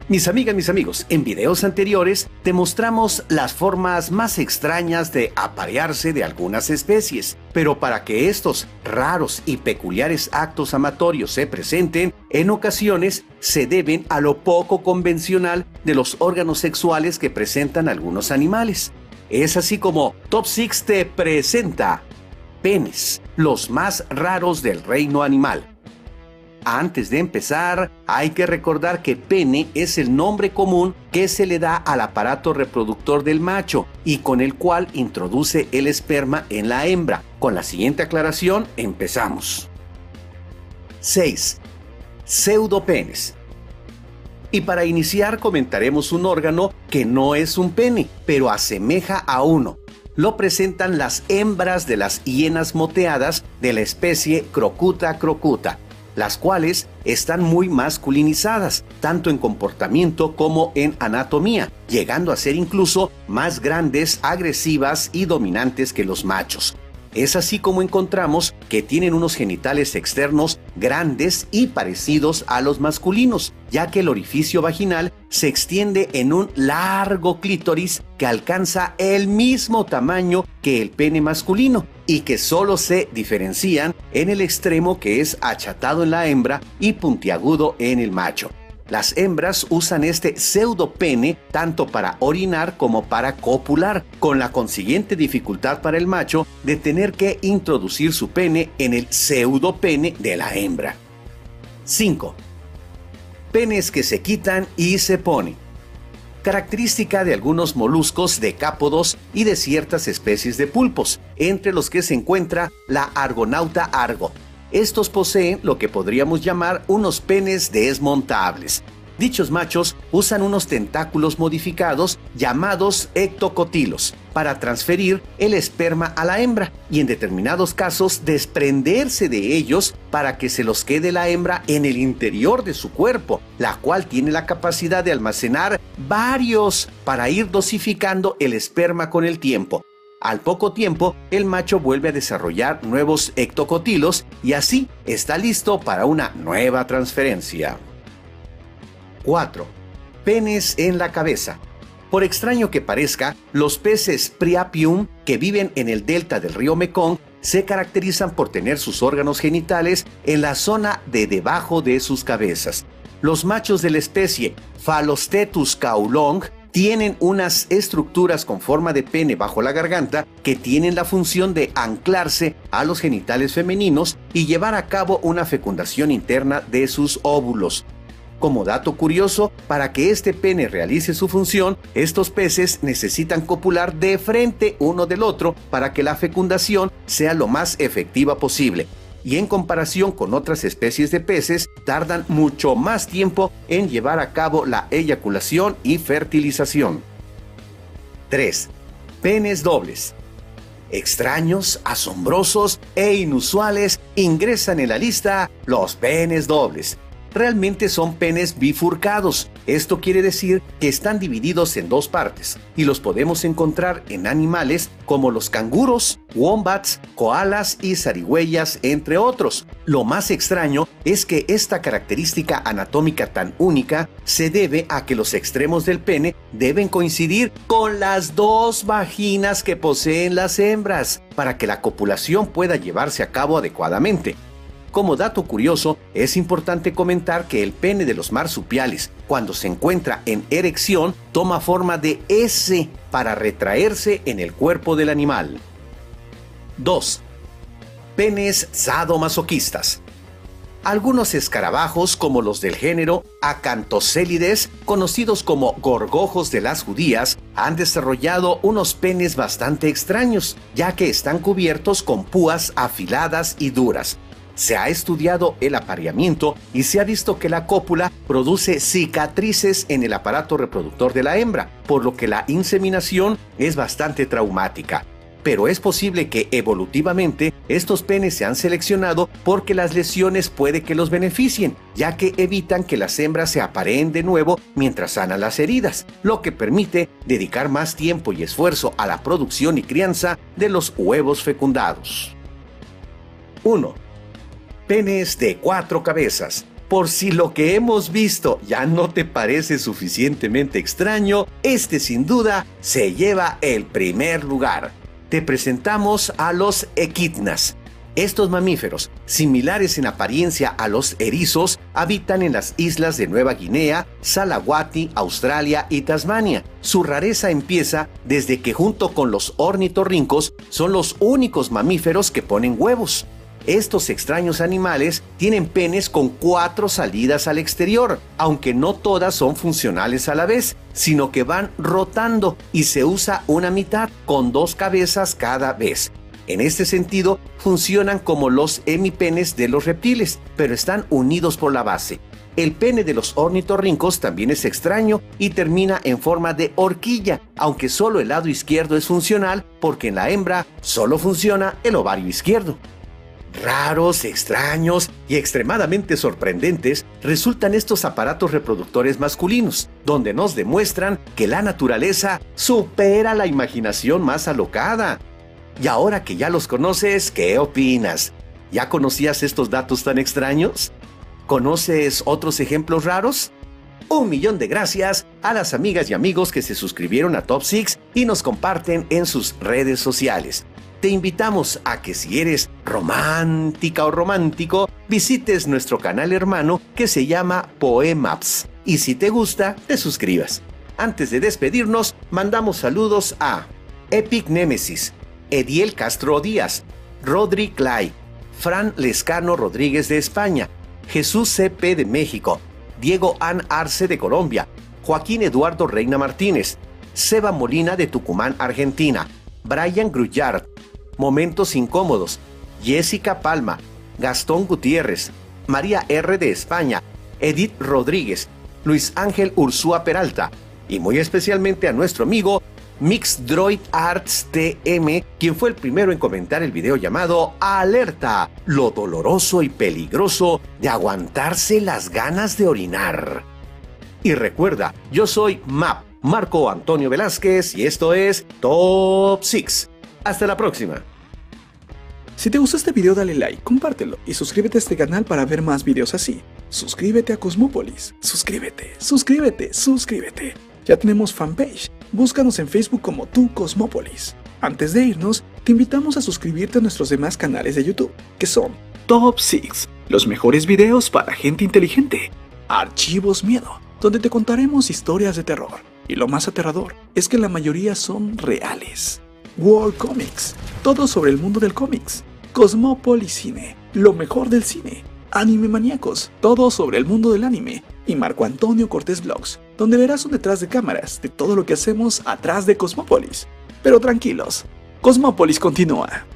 Mis amigas, mis amigos, en videos anteriores te mostramos las formas más extrañas de aparearse de algunas especies, pero para que estos raros y peculiares actos amatorios se presenten, en ocasiones se deben a lo poco convencional de los órganos sexuales que presentan algunos animales. Es así como Top 6 te presenta penes, los más raros del reino animal. Antes de empezar, hay que recordar que pene es el nombre común que se le da al aparato reproductor del macho y con el cual introduce el esperma en la hembra. Con la siguiente aclaración, empezamos. 6. Pseudopenes. Y para iniciar comentaremos un órgano que no es un pene, pero asemeja a uno. Lo presentan las hembras de las hienas moteadas de la especie Crocuta crocuta, las cuales están muy masculinizadas, tanto en comportamiento como en anatomía, llegando a ser incluso más grandes, agresivas y dominantes que los machos. Es así como encontramos que tienen unos genitales externos grandes y parecidos a los masculinos, ya que el orificio vaginal se extiende en un largo clítoris que alcanza el mismo tamaño que el pene masculino y que solo se diferencian en el extremo que es achatado en la hembra y puntiagudo en el macho. Las hembras usan este pseudopene tanto para orinar como para copular, con la consiguiente dificultad para el macho de tener que introducir su pene en el pseudopene de la hembra. 5. Penes que se quitan y se ponen. Característica de algunos moluscos decápodos y de ciertas especies de pulpos, entre los que se encuentra la Argonauta argo. Estos poseen lo que podríamos llamar unos penes desmontables. Dichos machos usan unos tentáculos modificados llamados ectocotilos para transferir el esperma a la hembra y en determinados casos desprenderse de ellos para que se los quede la hembra en el interior de su cuerpo, la cual tiene la capacidad de almacenar varios para ir dosificando el esperma con el tiempo. Al poco tiempo, el macho vuelve a desarrollar nuevos ectocotilos y así está listo para una nueva transferencia. 4. Penes en la cabeza. Por extraño que parezca, los peces Priapium que viven en el delta del río Mekong se caracterizan por tener sus órganos genitales en la zona de debajo de sus cabezas. Los machos de la especie Phallostetus kaulong tienen unas estructuras con forma de pene bajo la garganta que tienen la función de anclarse a los genitales femeninos y llevar a cabo una fecundación interna de sus óvulos. Como dato curioso, para que este pene realice su función, estos peces necesitan copular de frente uno del otro para que la fecundación sea lo más efectiva posible. Y en comparación con otras especies de peces, tardan mucho más tiempo en llevar a cabo la eyaculación y fertilización. 3. Penes dobles. Extraños, asombrosos e inusuales ingresan en la lista los penes dobles. Realmente son penes bifurcados. Esto quiere decir que están divididos en dos partes y los podemos encontrar en animales como los canguros, wombats, koalas y zarigüeyas, entre otros. Lo más extraño es que esta característica anatómica tan única se debe a que los extremos del pene deben coincidir con las dos vaginas que poseen las hembras para que la copulación pueda llevarse a cabo adecuadamente. Como dato curioso, es importante comentar que el pene de los marsupiales, cuando se encuentra en erección, toma forma de S para retraerse en el cuerpo del animal. 2. Penes sadomasoquistas. Algunos escarabajos, como los del género Acanthocélides, conocidos como gorgojos de las judías, han desarrollado unos penes bastante extraños, ya que están cubiertos con púas afiladas y duras. Se ha estudiado el apareamiento y se ha visto que la cópula produce cicatrices en el aparato reproductor de la hembra, por lo que la inseminación es bastante traumática. Pero es posible que evolutivamente estos penes se han seleccionado porque las lesiones puede que los beneficien, ya que evitan que las hembras se apareen de nuevo mientras sanan las heridas, lo que permite dedicar más tiempo y esfuerzo a la producción y crianza de los huevos fecundados. 1. Penes de 4 cabezas. Por si lo que hemos visto ya no te parece suficientemente extraño, este sin duda se lleva el primer lugar. Te presentamos a los equidnas. Estos mamíferos, similares en apariencia a los erizos, habitan en las islas de Nueva Guinea, Salawati, Australia y Tasmania. Su rareza empieza desde que junto con los ornitorrincos son los únicos mamíferos que ponen huevos. Estos extraños animales tienen penes con 4 salidas al exterior, aunque no todas son funcionales a la vez, sino que van rotando y se usa una mitad con 2 cabezas cada vez. En este sentido, funcionan como los hemipenes de los reptiles, pero están unidos por la base. El pene de los ornitorrincos también es extraño y termina en forma de horquilla, aunque solo el lado izquierdo es funcional porque en la hembra solo funciona el ovario izquierdo. Raros, extraños y extremadamente sorprendentes resultan estos aparatos reproductores masculinos, donde nos demuestran que la naturaleza supera la imaginación más alocada. Y ahora que ya los conoces, ¿qué opinas? ¿Ya conocías estos datos tan extraños? ¿Conoces otros ejemplos raros? 1.000.000 de gracias a las amigas y amigos que se suscribieron a Top 6 y nos comparten en sus redes sociales. Te invitamos a que si eres romántica o romántico, visites nuestro canal hermano que se llama Poemaps. Y si te gusta, te suscribas. Antes de despedirnos, mandamos saludos a Epic Nemesis, Ediel Castro Díaz, Rodri Clay, Fran Lescano Rodríguez de España, Jesús CP de México, Diego An Arce de Colombia, Joaquín Eduardo Reina Martínez, Seba Molina de Tucumán, Argentina, Brian Grullard, Momentos Incómodos, Jessica Palma, Gastón Gutiérrez, María R. de España, Edith Rodríguez, Luis Ángel Ursúa Peralta y muy especialmente a nuestro amigo Mixdroid Arts TM, quien fue el primero en comentar el video llamado Alerta, lo doloroso y peligroso de aguantarse las ganas de orinar. Y recuerda, yo soy Marco Antonio Velázquez y esto es Top 6. Hasta la próxima. Si te gustó este video dale like, compártelo y suscríbete a este canal para ver más videos así. Suscríbete a Cosmópolis. Suscríbete. Ya tenemos fanpage. Búscanos en Facebook como Tu Cosmópolis. Antes de irnos, te invitamos a suscribirte a nuestros demás canales de YouTube, que son Top 6, los mejores videos para gente inteligente. Archivos Miedo, donde te contaremos historias de terror. Y lo más aterrador es que la mayoría son reales. World Comics, todo sobre el mundo del cómics. Cosmópolis Cine, lo mejor del cine. Anime Maníacos, todo sobre el mundo del anime. Y Marco Antonio Cortés Vlogs, donde verás un detrás de cámaras de todo lo que hacemos atrás de Cosmópolis. Pero tranquilos, Cosmópolis continúa.